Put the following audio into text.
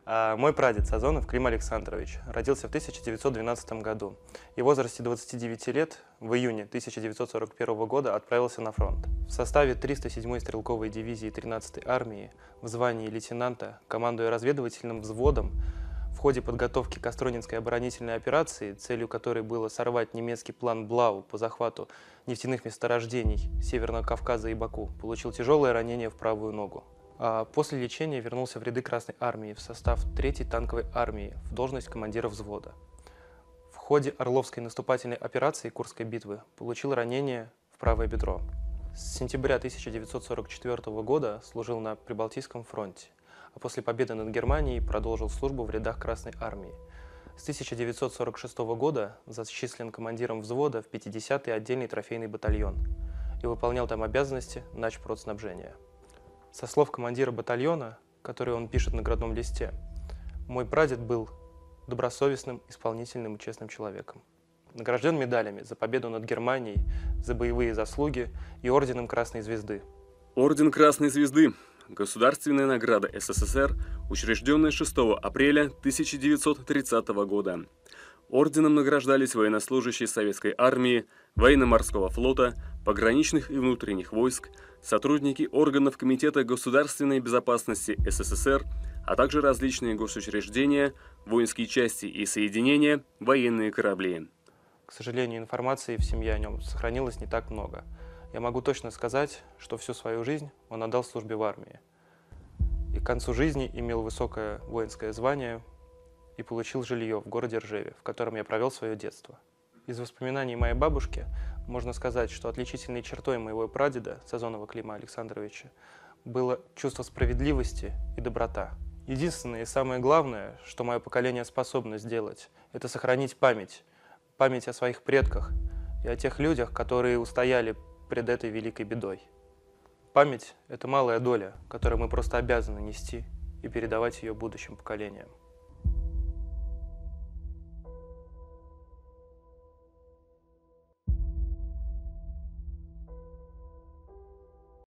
Мой прадед Сазонов Клим Александрович родился в 1912 году и в возрасте 29 лет в июне 1941 года отправился на фронт. В составе 307-й стрелковой дивизии 13-й армии в звании лейтенанта, командуя разведывательным взводом, в ходе подготовки к Остронинской оборонительной операции, целью которой было сорвать немецкий план Блау по захвату нефтяных месторождений Северного Кавказа и Баку, получил тяжелое ранение в правую ногу. После лечения вернулся в ряды Красной армии в состав 3-й танковой армии в должность командира взвода. В ходе Орловской наступательной операции Курской битвы получил ранение в правое бедро. С сентября 1944 года служил на Прибалтийском фронте, а после победы над Германией продолжил службу в рядах Красной армии. С 1946 года зачислен командиром взвода в 50-й отдельный трофейный батальон и выполнял там обязанности начпродснабжения. Со слов командира батальона, который он пишет на наградном листе, мой прадед был добросовестным, исполнительным и честным человеком. Награжден медалями за победу над Германией, за боевые заслуги и орденом Красной Звезды. Орден Красной Звезды – государственная награда СССР, учрежденная 6 апреля 1930 года. Орденом награждались военнослужащие Советской армии, военно-морского флота, пограничных и внутренних войск, сотрудники органов Комитета государственной безопасности СССР, а также различные госучреждения, воинские части и соединения, военные корабли. К сожалению, информации в семье о нем сохранилось не так много. Я могу точно сказать, что всю свою жизнь он отдал службе в армии. И к концу жизни имел высокое воинское звание и получил жилье в городе Ржеве, в котором я провел свое детство. Из воспоминаний моей бабушки можно сказать, что отличительной чертой моего прадеда, Сазонова Клима Александровича, было чувство справедливости и доброта. Единственное и самое главное, что мое поколение способно сделать, это сохранить память о своих предках и о тех людях, которые устояли пред этой великой бедой. Память – это малая доля, которую мы просто обязаны нести и передавать ее будущим поколениям.